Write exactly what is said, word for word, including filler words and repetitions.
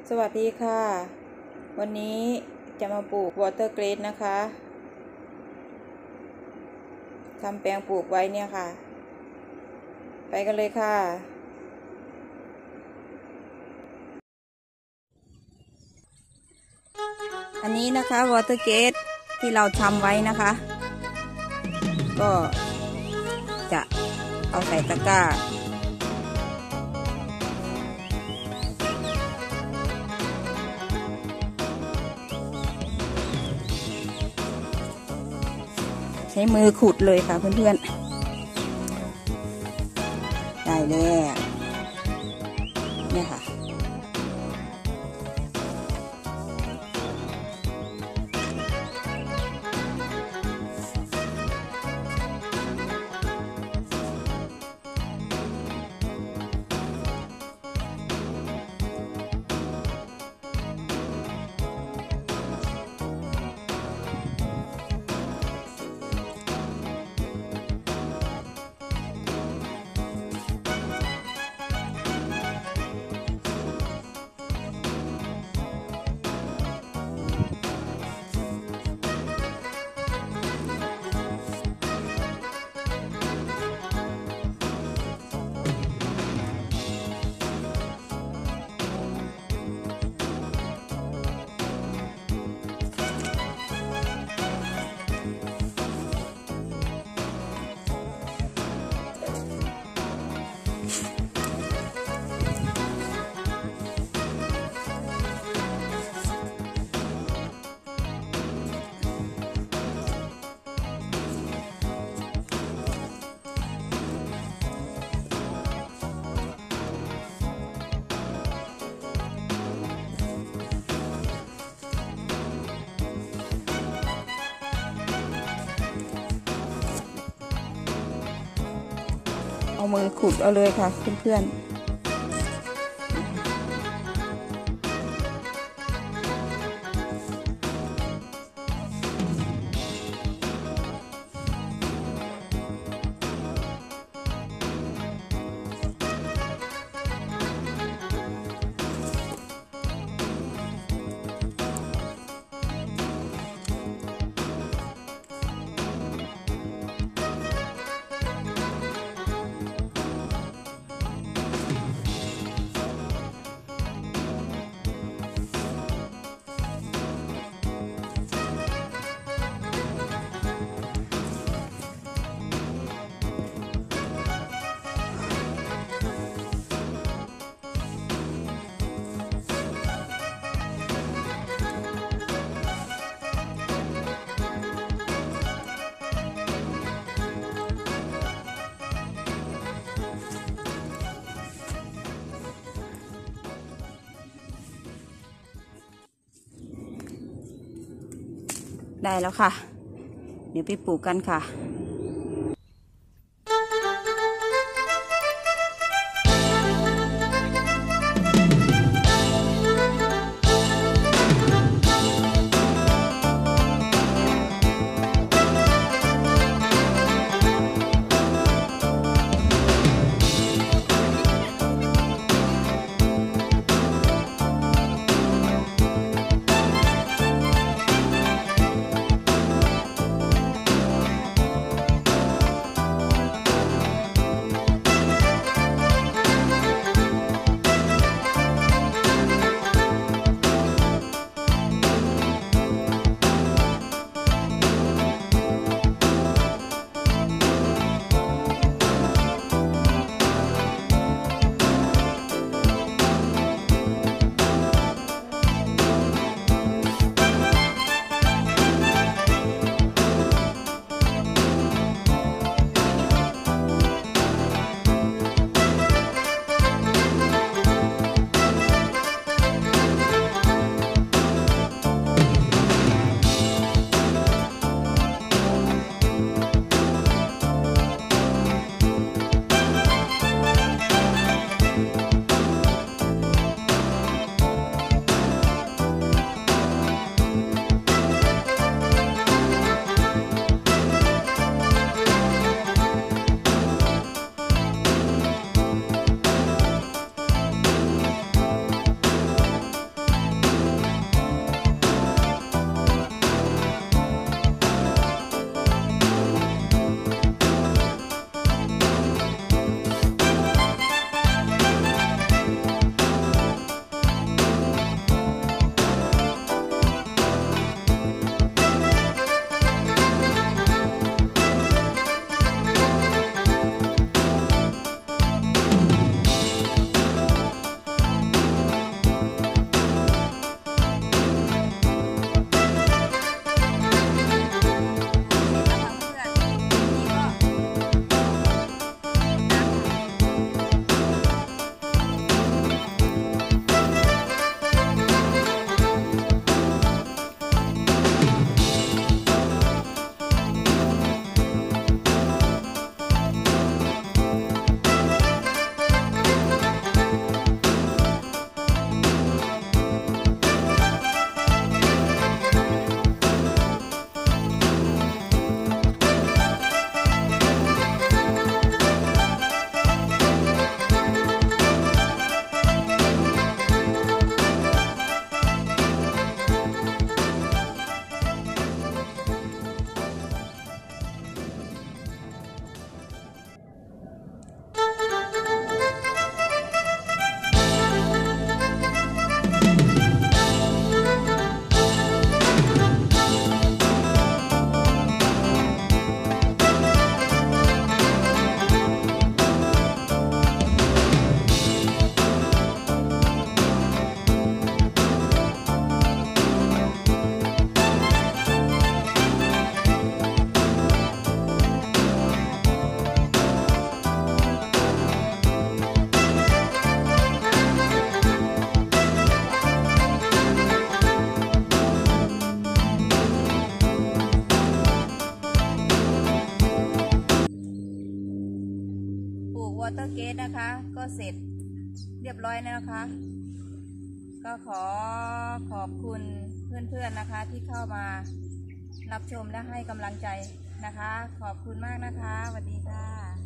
สวัสดีค่ะวันนี้จะมาปลูกวอเตอร์เกรดนะคะทำแปลงปลูกไว้เนี่ยค่ะไปกันเลยค่ะอันนี้นะคะวอเตอร์เกรดที่เราทำไว้นะคะก็จะเอาใส่ตะกร้าใช้มือขุดเลยค่ะเพื่อนๆได้แล้วเนี่ยค่ะเอามือขุดเอาเลยค่ะเพื่อนๆได้แล้วค่ะเดี๋ยวไปปลูกกันค่ะเตอร์เกตนะคะ ก็เสร็จเรียบร้อยแล้วนะคะ ก็ขอขอบคุณเพื่อนๆนะคะที่เข้ามารับชมและให้กำลังใจนะคะขอบคุณมากนะคะสวัสดีค่ะ